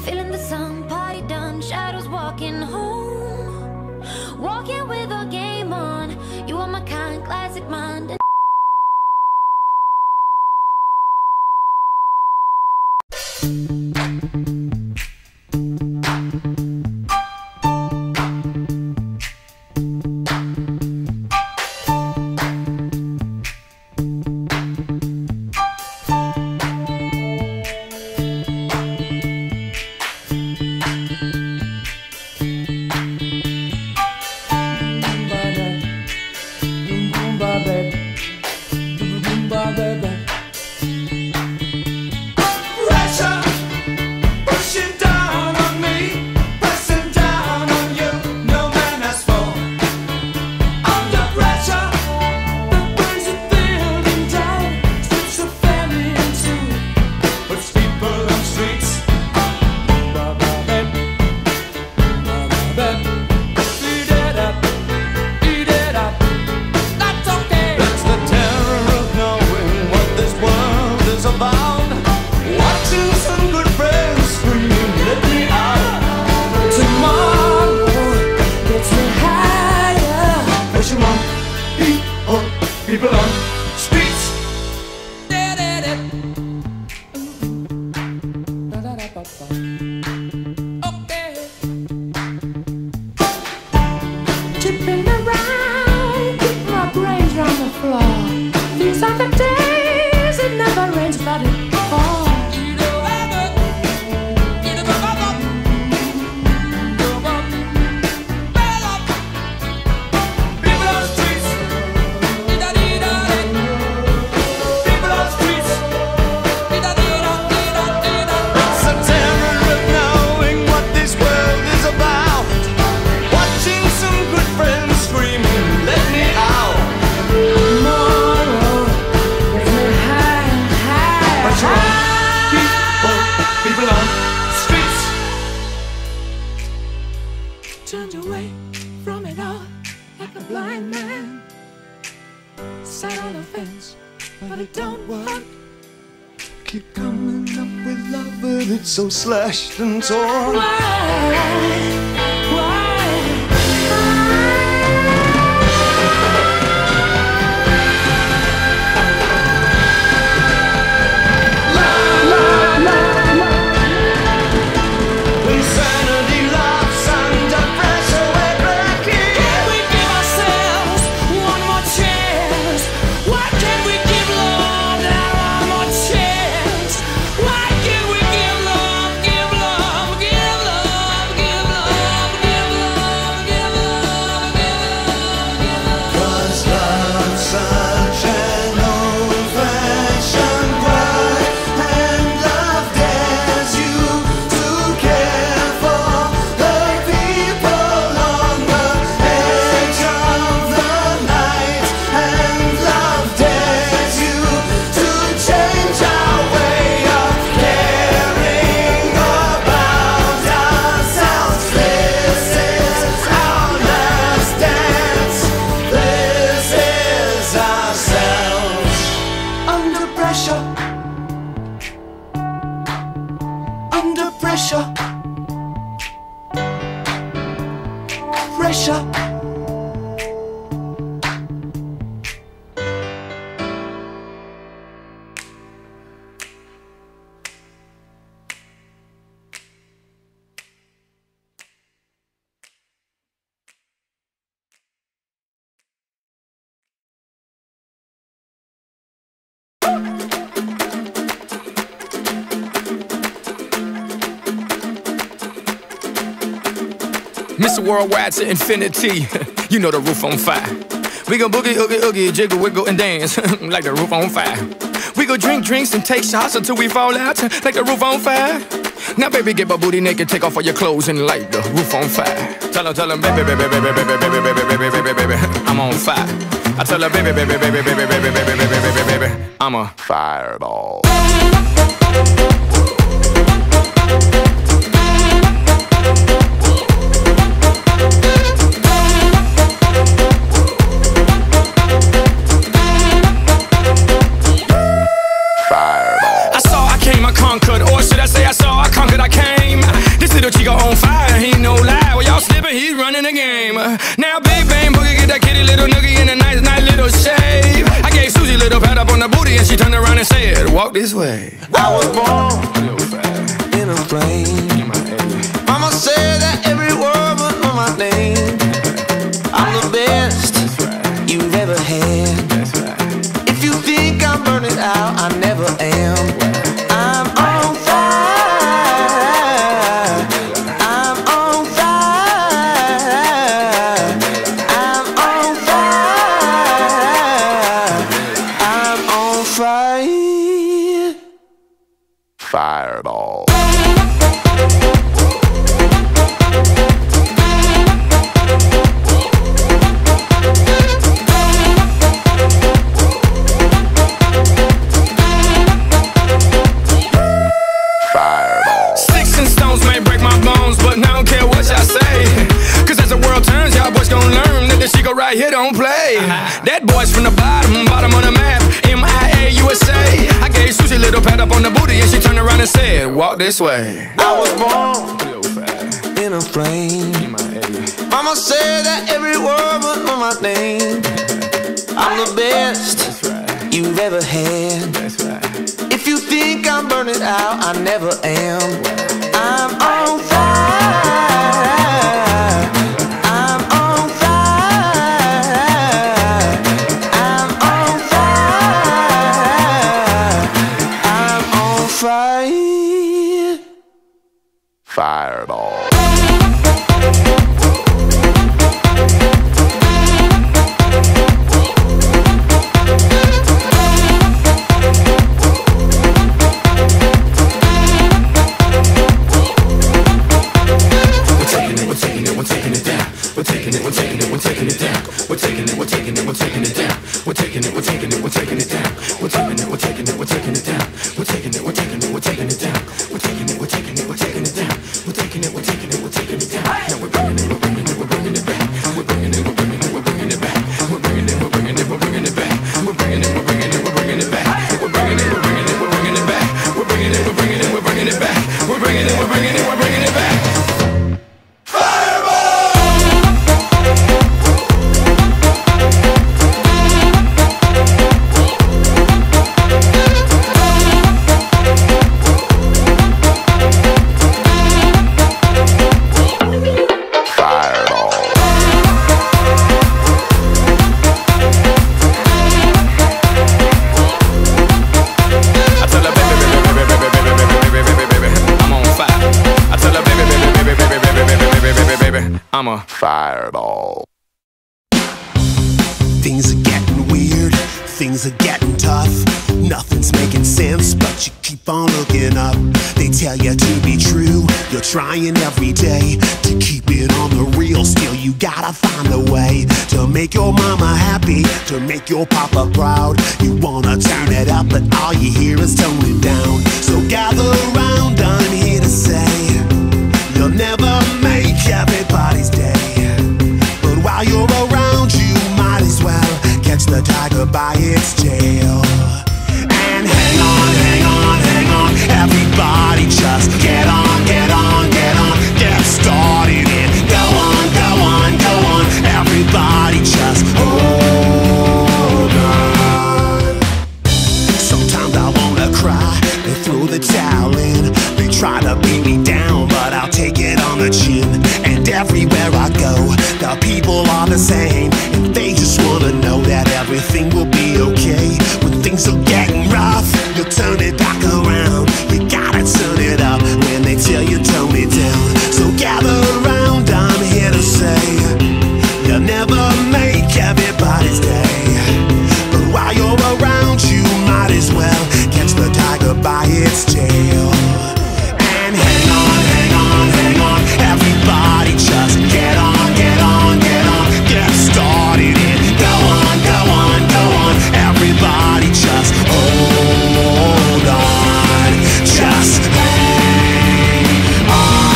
feeling the sun, party done, shadows walking home. Walking with a game on, you are my kind, classic mind. People on streets. Okay. Tipping around, keep my brains round the floor. These are the days it never rains, but it falls. Turned away from it all like a blind man. Sat on the fence, but it don't work. Keep coming up with love, but it's so slashed and torn. Why? Under pressure. Pressure. Mr. Worldwide to infinity, you know the roof on fire. We gon' boogie, oogie, oogie, jiggle, wiggle, and dance like the roof on fire. We go drink drinks and take shots until we fall out like the roof on fire. Now baby, get my booty naked, take off all your clothes and light the roof on fire. Tell her, baby, baby, baby, baby, baby, baby, baby, baby, baby, baby, I'm on fire. I tell her, baby, baby, baby, baby, baby, baby, baby, baby, baby, I'm a fireball. I conquered, or should I say I saw, I conquered, I came. He go on fire, he ain't no lie. Well, y'all slipping, he's running the game. Now Big Bang Boogie get that kitty little noogie in a nice little shave. I gave Susie a little pat up on the booty and she turned around and said, walk this way. I was born in a plane. Mama said that every word was on my name. I'm the best you've ever had. If you think I'm burning out, I never am. I'm on fire. I'm on fire. I'm on fire. I'm on fire. Fireball. Right here don't play. That boy's from the bottom of the map. MIA USA. I gave Susie a little pat up on the booty and she turned around and said, walk this way. I was born in a plane. Mama said that every word was on my name. I'm the best you've ever had. If you think I'm burning out, I never am. I'm on fire. Fireball. I'm a fireball. Things are getting weird, things are getting tough. Nothing's making sense, but you keep on looking up. They tell you to be true, you're trying every day to keep it on the real. Still you gotta find a way to make your mama happy, to make your papa proud. You wanna turn it up, but all you hear is tone it down. So gather around, I'm here to say you'll never make everybody's day, but while you're around you might as well catch the tiger by its tail. And hang on, hang on, hang on, everybody just get on, get on, get on, get started and go on, go on, go on, everybody just hold on. Sometimes I wanna cry and throw the towel in. They try to beat me down, but I'll take it on the chin. And everywhere I go, the people are the same, and they just wanna know that everything will be okay. When things are getting rough, you'll turn it back around. You gotta turn it up when they tell you tone it down. So gather around, I'm here to say you'll never make everybody's day, but while you're around you might as well catch the tiger by its tail. And hang on, hang on, hang on, everybody just get on, get on, get on, get started and go on, go on, go on, everybody just hold on, just hang on.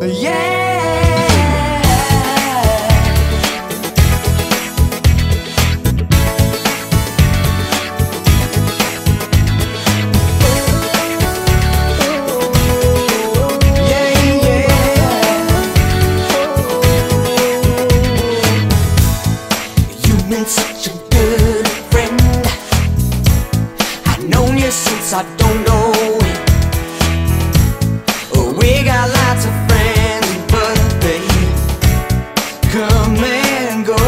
Such a good friend. I've known you since I don't know it. We got lots of friends, but they come and go.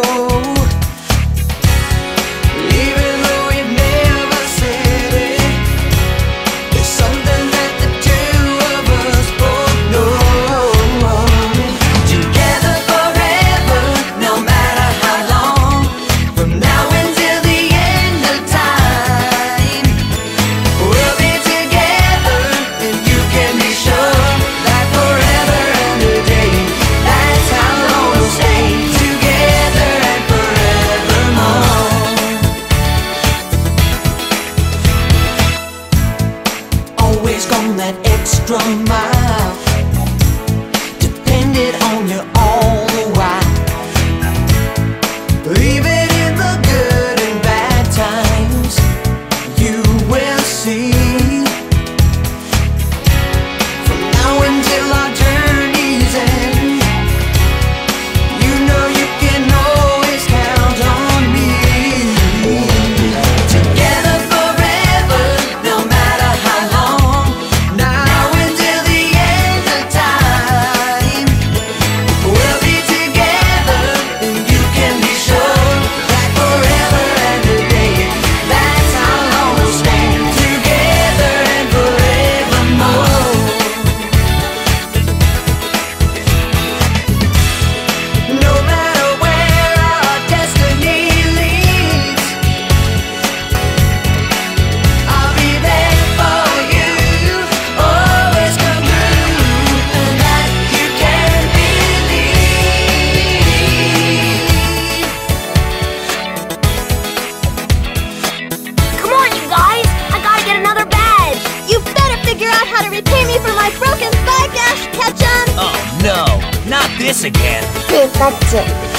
Even though you've never said it, there's something that the two of us both know. Together forever, no matter how long. From now until the end of time, we'll be together, and you can be sure that forever and a day, that's how long we'll stay together and forevermore. Always gone that extra mile, depended on you all the while. Even in the good and bad times, you will see. From now until our journey's end, you know you can always count on me. Together forever, no matter how long. Now until the end of time, we'll be together, and you can be sure that forever and a day, that's how long we'll stay together and forevermore. No matter where our destiny leads, I'll be there for you, always come through, and that you can believe. Come on, you guys! I gotta get another badge! You better figure out how to repay me for my broken thigh, Dash Ketchum! Oh no, not this again. Pikachu.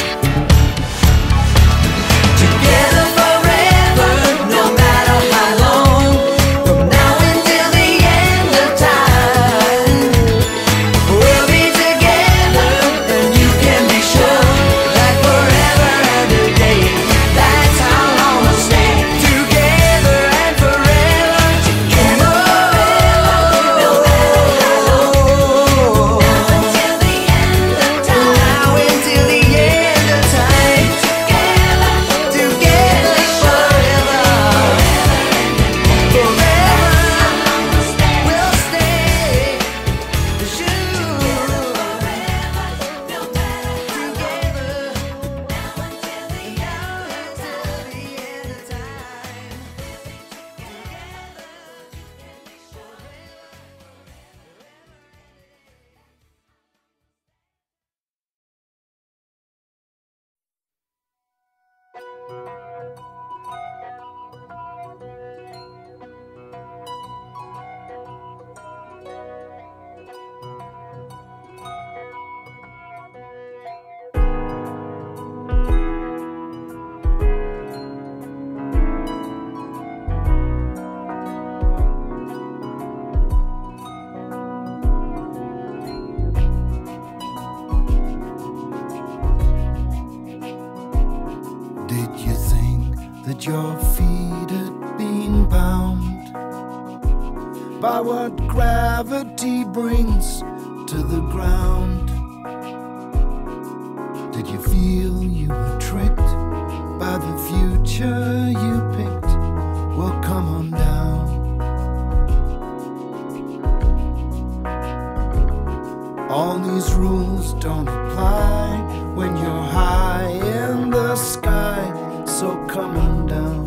Together forever, no matter how long. From now until the end of time, we'll be together, and you can be sure that forever and a day, that's how long we'll stay together and forever. Together forever, no matter how long. Now until the end of time. Now until the end of time. Together forever. Forever we'll stay. Together forever, no matter how long. Now until the end of time. Did you think that your feet had been bound by what gravity brings to the ground? Did you feel you were tricked by the future you picked? Well, come on down. All these rules don't apply when you're high in the sky. So come on down,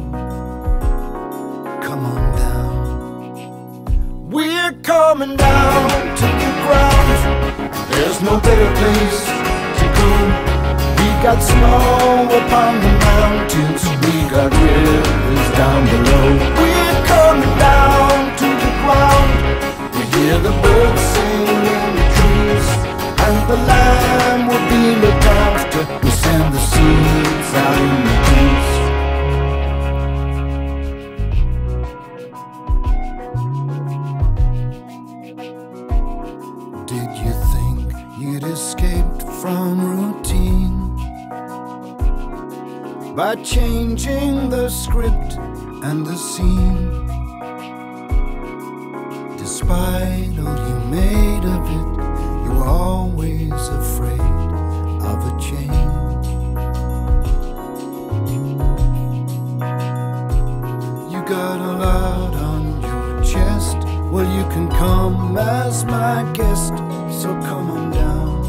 come on down. We're coming down to the ground. There's no better place to go. We got snow upon the mountains, we got rivers down below. We're coming down to the ground. We hear the birds sing in the trees. changing the script and the scene. Despite all you made of it, you were always afraid of a change. You got a lot on your chest. Well, you can come as my guest, so come on down,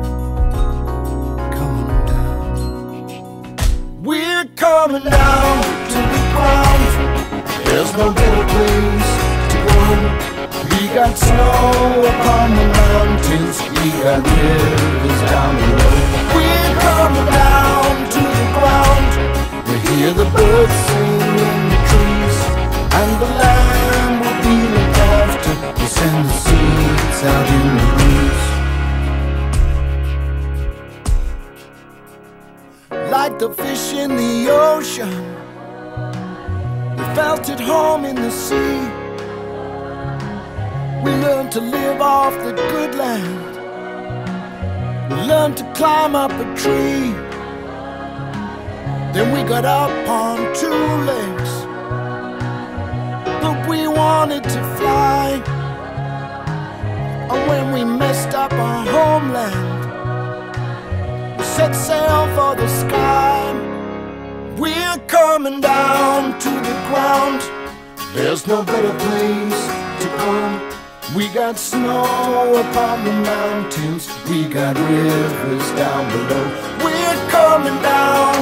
come on down. We're coming down to the ground. There's no better place to go. We got snow upon the mountains, we got rivers down below. We're coming down to the ground. We hear the birds sing in the trees, and the land will be looked after. We send the seeds out in the breeze. Like the fish in the ocean, we felt at home in the sea. We learned to live off the good land. We learned to climb up a tree. Then we got up on two legs, but we wanted to fly. And when we messed up our homeland, we set sail for the sky. We're coming down to the ground. There's no better place to go. We got snow upon the mountains, we got rivers down below. We're coming down